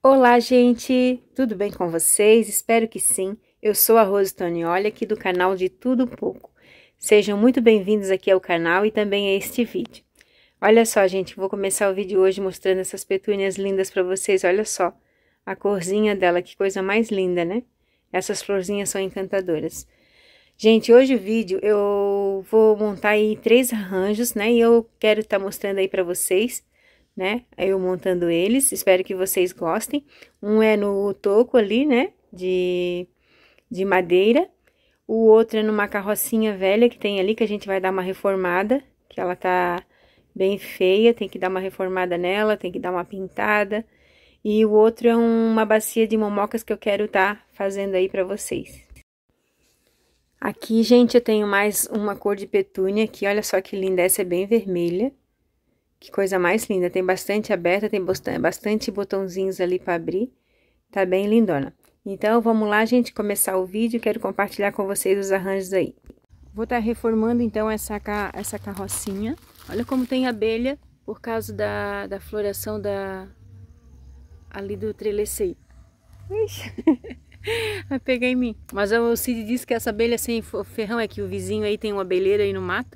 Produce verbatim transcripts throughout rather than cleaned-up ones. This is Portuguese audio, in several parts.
Olá, gente! Tudo bem com vocês? Espero que sim. Eu sou a Rose Tonioli, aqui do canal De Tudo Um Pouco. Sejam muito bem-vindos aqui ao canal e também a este vídeo. Olha só, gente, vou começar o vídeo hoje mostrando essas petúnias lindas para vocês. Olha só a corzinha dela, que coisa mais linda, né? Essas florzinhas são encantadoras. Gente, hoje o vídeo eu vou montar aí três arranjos, né? E eu quero estar tá mostrando aí para vocês, né? Eu montando eles, espero que vocês gostem. Um é no toco ali, né? De, de madeira. O outro é numa carrocinha velha que tem ali, que a gente vai dar uma reformada, que ela tá bem feia, tem que dar uma reformada nela, tem que dar uma pintada. E o outro é uma bacia de momocas que eu quero estar tá fazendo aí pra vocês. Aqui, gente, eu tenho mais uma cor de petúnia aqui, olha só que linda, essa é bem vermelha. Que coisa mais linda, tem bastante aberta, tem bastante botãozinhos ali para abrir, tá bem lindona. Então, vamos lá, gente, começar o vídeo, quero compartilhar com vocês os arranjos aí. Vou estar tá reformando, então, essa, essa carrocinha. Olha como tem abelha, por causa da, da floração da, ali do trelecei. Ixi, vai pegar em mim. Mas o Cid disse que essa abelha sem ferrão é que o vizinho aí tem uma abelheira aí no mato.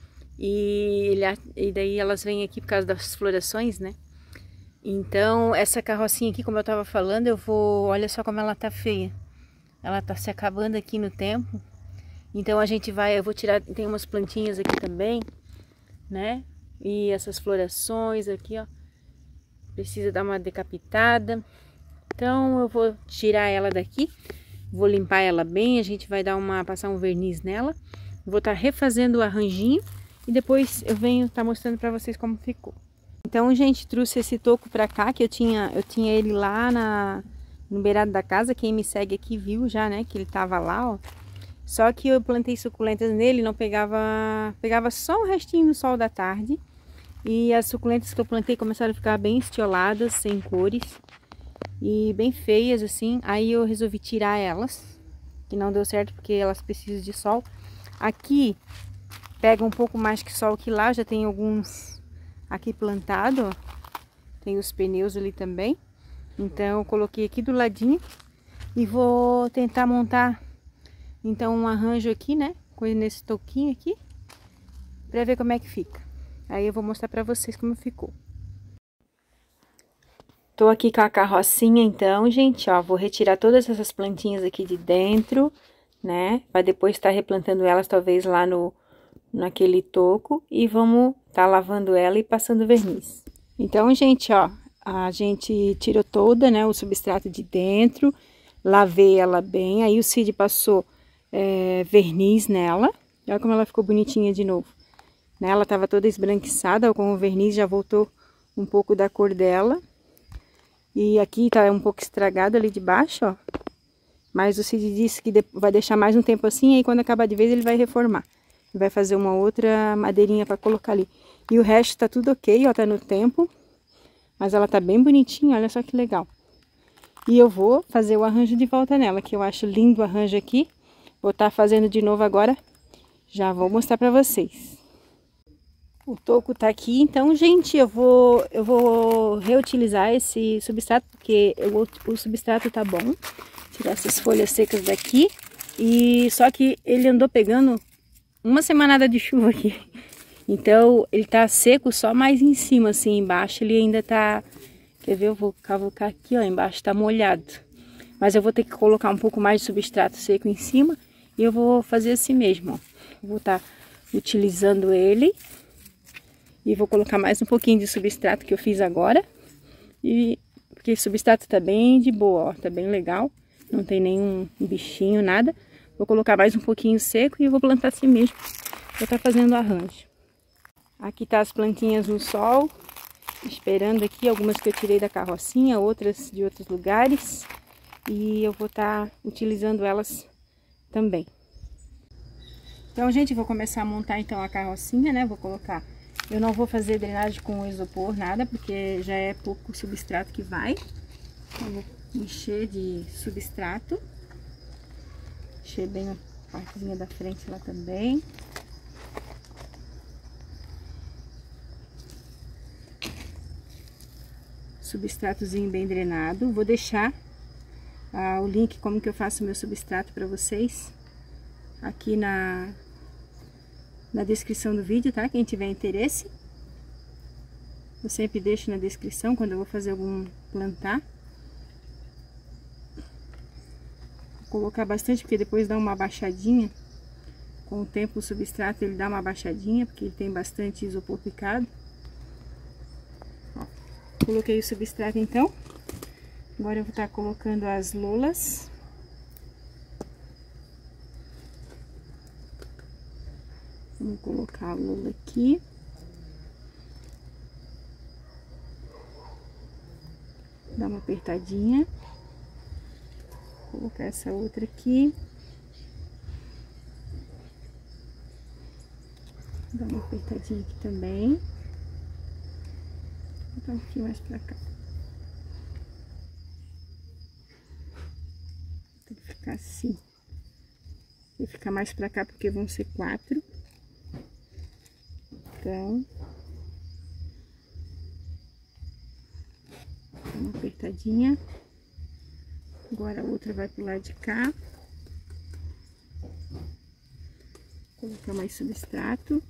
E, ele, e daí elas vêm aqui por causa das florações, né? Então, essa carrocinha aqui, como eu tava falando, eu vou... Olha só como ela tá feia. Ela tá se acabando aqui no tempo. Então, a gente vai... Eu vou tirar... Tem umas plantinhas aqui também, né? E essas florações aqui, ó. Precisa dar uma decapitada. Então, eu vou tirar ela daqui. Vou limpar ela bem. A gente vai dar uma... Passar um verniz nela. Vou estar refazendo o arranjinho. E depois eu venho estar tá mostrando para vocês como ficou. Então, gente, trouxe esse toco para cá, que eu tinha, eu tinha ele lá na, no beirado da casa. Quem me segue aqui viu já, né, que ele tava lá, ó. Só que eu plantei suculentas nele, não pegava, pegava só um restinho do sol da tarde. E as suculentas que eu plantei começaram a ficar bem estioladas, sem cores. E bem feias, assim. Aí eu resolvi tirar elas, que não deu certo porque elas precisam de sol. Aqui... Pega um pouco mais que sol que lá, já tem alguns aqui plantado, ó. Tem os pneus ali também. Então eu coloquei aqui do ladinho e vou tentar montar então um arranjo aqui, né, com nesse toquinho aqui, pra ver como é que fica. Aí eu vou mostrar pra vocês como ficou. Tô aqui com a carrocinha então, gente, ó, vou retirar todas essas plantinhas aqui de dentro, né, pra depois estar replantando elas talvez lá no naquele toco e vamos tá lavando ela e passando verniz. Então, gente, ó, a gente tirou toda, né, o substrato de dentro, lavei ela bem, aí o Cid passou é, verniz nela, olha como ela ficou bonitinha de novo, né, ela tava toda esbranquiçada, com o verniz já voltou um pouco da cor dela, e aqui tá um pouco estragado ali de baixo, ó, mas o Cid disse que vai deixar mais um tempo assim, aí quando acabar de vez ele vai reformar. Vai fazer uma outra madeirinha para colocar ali. E o resto tá tudo ok, ó, tá no tempo. Mas ela tá bem bonitinha, olha só que legal. E eu vou fazer o arranjo de volta nela, que eu acho lindo o arranjo aqui. Vou estar fazendo de novo agora. Já vou mostrar para vocês. O toco tá aqui, então, gente, eu vou, eu vou reutilizar esse substrato, porque eu, o substrato tá bom. Tirar essas folhas secas daqui. E só que ele andou pegando uma semanada de chuva aqui, então ele tá seco só mais em cima, assim, embaixo ele ainda tá, quer ver, eu vou cavucar aqui, ó, embaixo tá molhado, mas eu vou ter que colocar um pouco mais de substrato seco em cima, e eu vou fazer assim mesmo, ó, vou estar tá utilizando ele, e vou colocar mais um pouquinho de substrato que eu fiz agora, e porque o substrato tá bem de boa, ó, tá bem legal, não tem nenhum bichinho, nada. Vou colocar mais um pouquinho seco e vou plantar assim mesmo. Vou estar fazendo o arranjo. Aqui tá as plantinhas no sol. Esperando aqui, algumas que eu tirei da carrocinha, outras de outros lugares. E eu vou estar utilizando elas também. Então, gente, vou começar a montar então a carrocinha, né? Vou colocar... Eu não vou fazer drenagem com isopor, nada, porque já é pouco substrato que vai. Eu vou encher de substrato. Encher bem a partezinha da frente lá também. substratozinho bem drenado. Vou deixar ah, o link como que eu faço o meu substrato para vocês aqui na, na descrição do vídeo, tá? Quem tiver interesse. Eu sempre deixo na descrição quando eu vou fazer algum plantar. Vou colocar bastante porque depois dá uma baixadinha. Com o tempo o substrato ele dá uma baixadinha porque ele tem bastante isopor picado. Ó, coloquei o substrato então. Agora eu vou estar colocando as lolas. Vamos colocar a lola aqui. Dá uma apertadinha. Vou colocar essa outra aqui. Dá uma apertadinha aqui também. Vou botar um pouquinho mais pra cá. Tem que ficar assim. Vou ficar mais pra cá porque vão ser quatro. Então, dá uma apertadinha. Agora a outra vai pro lado de cá. Vou colocar mais substrato.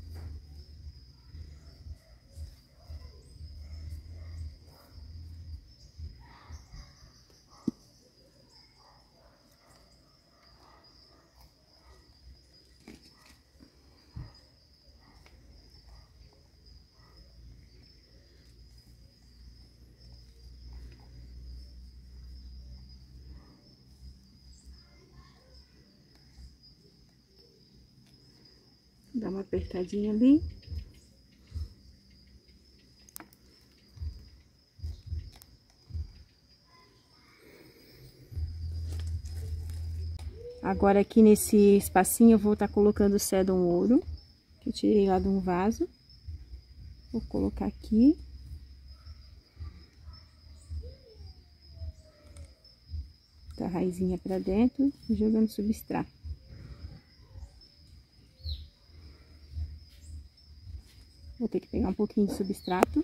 Dá uma apertadinha ali. Agora aqui nesse espacinho eu vou estar colocando o cedon ouro, que eu tirei lá de um vaso. Vou colocar aqui. Tá a raizinha pra dentro e jogando substrato. Vou ter que pegar um pouquinho de substrato.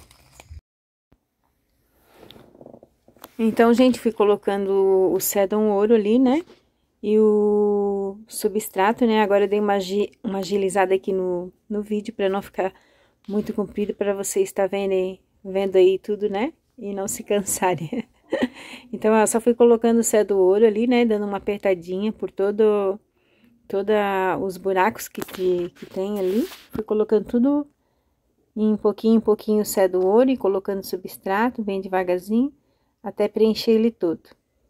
Então, gente, fui colocando o cedon ouro ali, né? E o substrato, né? Agora eu dei uma, uma agilizada aqui no, no vídeo pra não ficar muito comprido, pra vocês estar vendo aí, vendo aí tudo, né? E não se cansarem. Então, eu só fui colocando o cedon ouro ali, né? Dando uma apertadinha por todo, todos os buracos que, que, que tem ali. Fui colocando tudo em pouquinho em pouquinho o cedon ouro e colocando substrato bem devagarzinho, até preencher ele todo.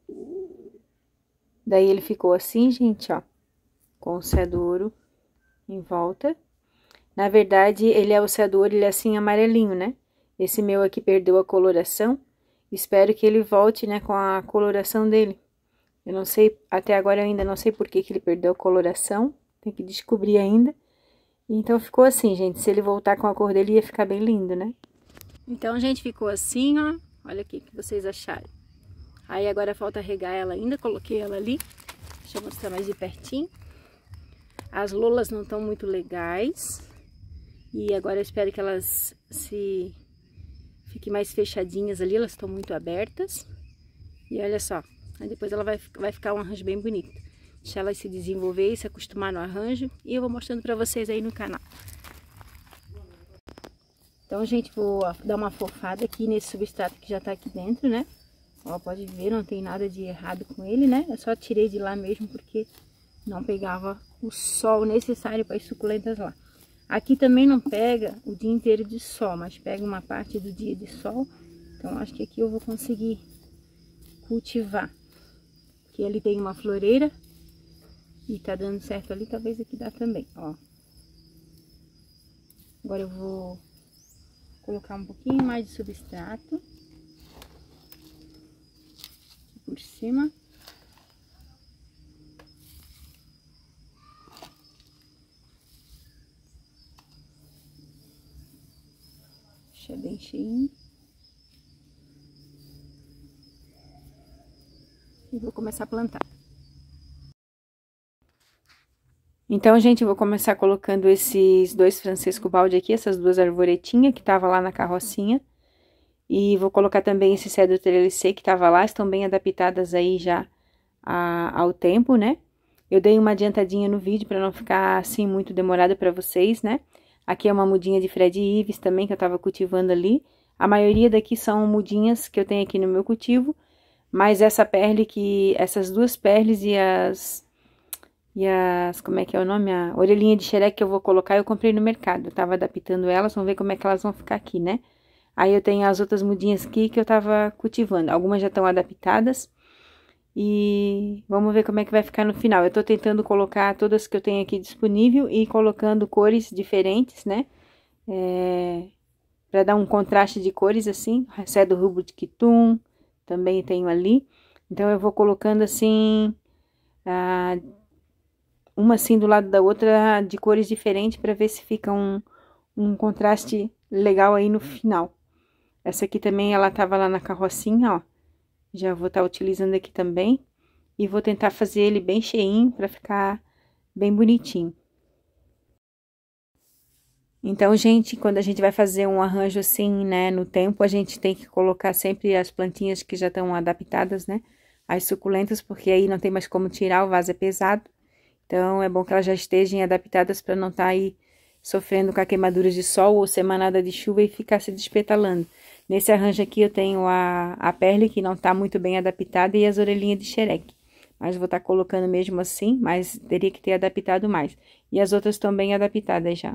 Daí ele ficou assim, gente, ó, com o cedon ouro em volta. Na verdade, ele é o cedon ouro, ele é assim amarelinho, né? Esse meu aqui perdeu a coloração. Espero que ele volte, né, com a coloração dele. Eu não sei, até agora eu ainda não sei por que que ele perdeu a coloração. Tem que descobrir ainda. Então, ficou assim, gente. Se ele voltar com a cor dele, ia ficar bem lindo, né? Então, gente, ficou assim, ó. Olha aqui o que vocês acharam. Aí, agora falta regar ela ainda. Coloquei ela ali. Deixa eu mostrar mais de pertinho. As lolas não estão muito legais. E agora eu espero que elas se... fiquem mais fechadinhas ali. Elas estão muito abertas. E olha só. Aí depois ela vai, vai ficar um arranjo bem bonito. Deixar ela se desenvolver e se acostumar no arranjo. E eu vou mostrando pra vocês aí no canal. Então, gente, vou dar uma fofada aqui nesse substrato que já tá aqui dentro, né? Ó, pode ver, não tem nada de errado com ele, né? Eu só tirei de lá mesmo porque não pegava o sol necessário para as suculentas lá. Aqui também não pega o dia inteiro de sol, mas pega uma parte do dia de sol. Então, acho que aqui eu vou conseguir cultivar. Aqui ali tem uma floreira. E tá dando certo ali, talvez aqui dá também, ó. Agora eu vou colocar um pouquinho mais de substrato. Aqui por cima. Deixa bem cheinho. E vou começar a plantar. Então, gente, eu vou começar colocando esses dois Francesco Baldi aqui, essas duas arvoretinhas que tava lá na carrocinha. E vou colocar também esse cedro trellicê que tava lá, estão bem adaptadas aí já a, ao tempo, né? Eu dei uma adiantadinha no vídeo para não ficar assim muito demorado para vocês, né? Aqui é uma mudinha de Fred Ives também que eu tava cultivando ali. A maioria daqui são mudinhas que eu tenho aqui no meu cultivo, mas essa perle que, essas duas perles e as, e as, como é que é o nome? A orelhinha de xereque que eu vou colocar, eu comprei no mercado. Eu tava adaptando elas, vamos ver como é que elas vão ficar aqui, né? Aí eu tenho as outras mudinhas aqui que eu tava cultivando. Algumas já estão adaptadas. E vamos ver como é que vai ficar no final. Eu tô tentando colocar todas que eu tenho aqui disponível e colocando cores diferentes, né? É, pra dar um contraste de cores assim. Cedro rubro de quitum, também tenho ali. Então eu vou colocando assim, ah, uma assim do lado da outra de cores diferentes para ver se fica um, um contraste legal aí no final. Essa aqui também, ela tava lá na carrocinha, ó. Já vou estar utilizando aqui também. E vou tentar fazer ele bem cheinho para ficar bem bonitinho. Então, gente, quando a gente vai fazer um arranjo assim, né, no tempo, a gente tem que colocar sempre as plantinhas que já estão adaptadas, né? As suculentas, porque aí não tem mais como tirar, o vaso é pesado. Então, é bom que elas já estejam adaptadas para não estar aí sofrendo com a queimadura de sol ou ser manada de chuva e ficar se despetalando. Nesse arranjo aqui eu tenho a, a perle, que não tá muito bem adaptada, e as orelhinhas de xereque. Mas vou estar colocando mesmo assim, mas teria que ter adaptado mais. E as outras estão bem adaptadas já.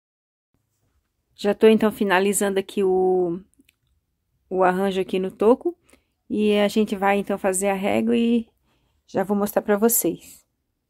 Já tô então finalizando aqui o, o arranjo aqui no toco. E a gente vai então fazer a régua e já vou mostrar pra vocês.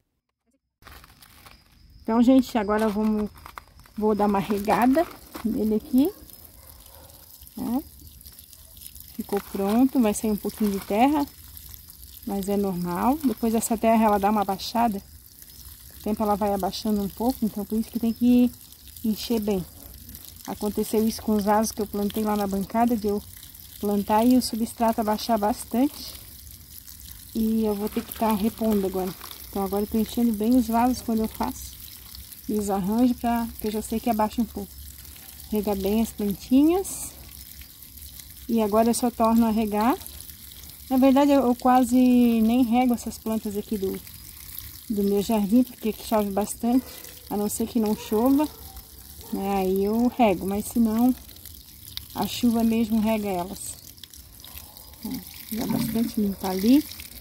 Então, gente, agora vamos, vou dar uma regada nele aqui. Né? Ficou pronto, vai sair um pouquinho de terra, mas é normal. Depois essa terra ela dá uma baixada, o tempo ela vai abaixando um pouco, então por isso que tem que encher bem. Aconteceu isso com os vasos que eu plantei lá na bancada, de eu plantar e o substrato abaixar bastante. E eu vou ter que estar repondo agora. Então agora eu tô enchendo bem os vasos quando eu faço. E os arranjo, pra, que eu já sei que abaixa um pouco. Regar bem as plantinhas. E agora eu só torno a regar. Na verdade eu, eu quase nem rego essas plantas aqui do, do meu jardim, porque aqui chove bastante. A não ser que não chova, né? Aí eu rego, mas se não, a chuva mesmo rega elas. Ó, já bastante limpa ali.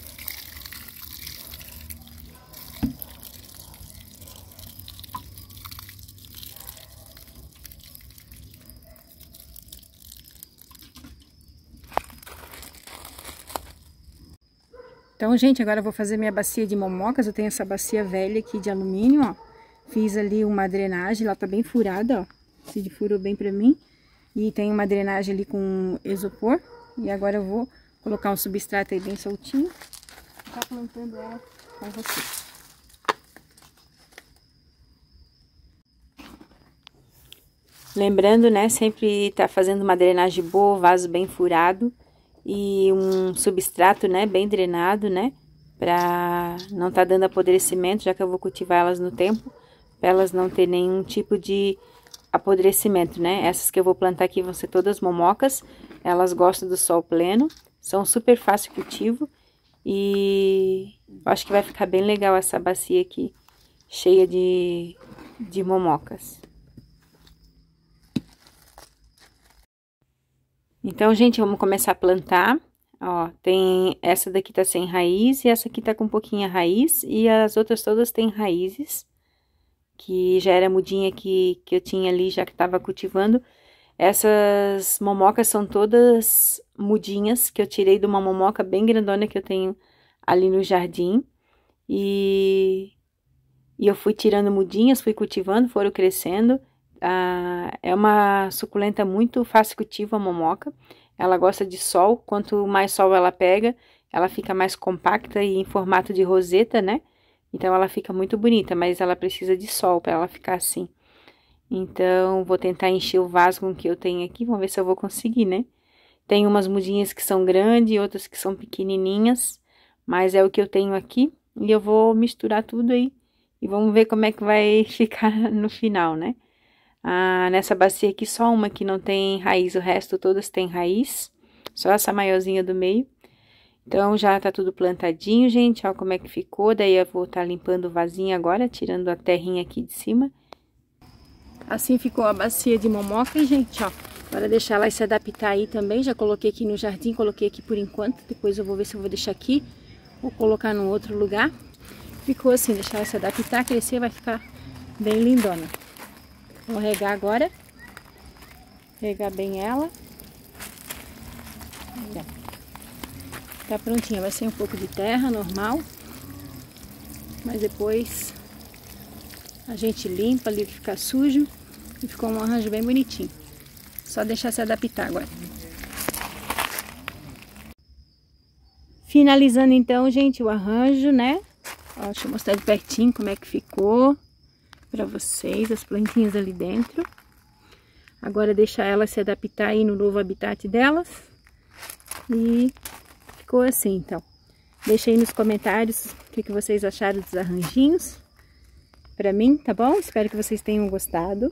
Então, gente, agora eu vou fazer minha bacia de momocas. Eu tenho essa bacia velha aqui de alumínio, ó. Fiz ali uma drenagem, ela tá bem furada, ó. Se furou bem pra mim. E tem uma drenagem ali com isopor. E agora eu vou colocar um substrato aí bem soltinho. Tá plantando ela com vocês. Lembrando, né, sempre tá fazendo uma drenagem boa, vaso bem furado. E um substrato, né, bem drenado, né, pra não tá dando apodrecimento, já que eu vou cultivar elas no tempo, pra elas não ter nenhum tipo de apodrecimento, né. Essas que eu vou plantar aqui vão ser todas momocas, elas gostam do sol pleno, são super fácil cultivo e eu acho que vai ficar bem legal essa bacia aqui, cheia de, de momocas. Então, gente, vamos começar a plantar. Ó, tem essa daqui tá sem raiz e essa aqui tá com pouquinha raiz e as outras todas têm raízes, que já era mudinha que, que eu tinha ali, já que tava cultivando. Essas momocas são todas mudinhas, que eu tirei de uma momoca bem grandona que eu tenho ali no jardim. E, e eu fui tirando mudinhas, fui cultivando, foram crescendo. Ah, é uma suculenta muito fácil cultivo, a momoca. Ela gosta de sol, quanto mais sol ela pega, ela fica mais compacta e em formato de roseta, né? Então ela fica muito bonita, mas ela precisa de sol para ela ficar assim. Então vou tentar encher o vaso com o que eu tenho aqui, vamos ver se eu vou conseguir, né? Tem umas mudinhas que são grandes e outras que são pequenininhas, mas é o que eu tenho aqui e eu vou misturar tudo aí e vamos ver como é que vai ficar no final, né? Ah, nessa bacia aqui só uma que não tem raiz, o resto todas tem raiz. Só essa maiorzinha do meio. Então, já tá tudo plantadinho, gente, ó como é que ficou. Daí eu vou estar limpando o vasinho agora, tirando a terrinha aqui de cima. Assim ficou a bacia de momoca, gente, ó. Agora deixar ela se adaptar aí também. Já coloquei aqui no jardim, coloquei aqui por enquanto. Depois eu vou ver se eu vou deixar aqui ou colocar num outro lugar. Ficou assim, deixar ela se adaptar, crescer, vai ficar bem lindona. Vou regar agora. Regar bem ela. Tá prontinha, vai ser um pouco de terra, normal. Mas depois a gente limpa ali o que ficar sujo. E ficou um arranjo bem bonitinho. Só deixar se adaptar agora. Finalizando então, gente, o arranjo, né? Ó, deixa eu mostrar de pertinho como é que ficou pra vocês, as plantinhas ali dentro. Agora deixar elas se adaptar aí no novo habitat delas. E ficou assim, então. Deixa aí nos comentários o que, que vocês acharam dos arranjinhos pra mim, tá bom? Espero que vocês tenham gostado.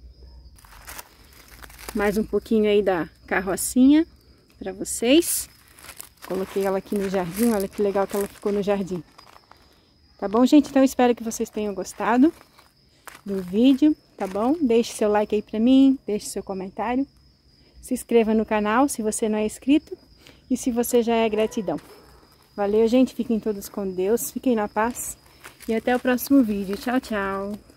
Mais um pouquinho aí da carrocinha pra vocês. Coloquei ela aqui no jardim, olha que legal que ela ficou no jardim. Tá bom, gente? Então, espero que vocês tenham gostado do vídeo, tá bom? Deixe seu like aí pra mim, deixe seu comentário. Se inscreva no canal se você não é inscrito e se você já é, gratidão. Valeu, gente. Fiquem todos com Deus, fiquem na paz e até o próximo vídeo. Tchau, tchau!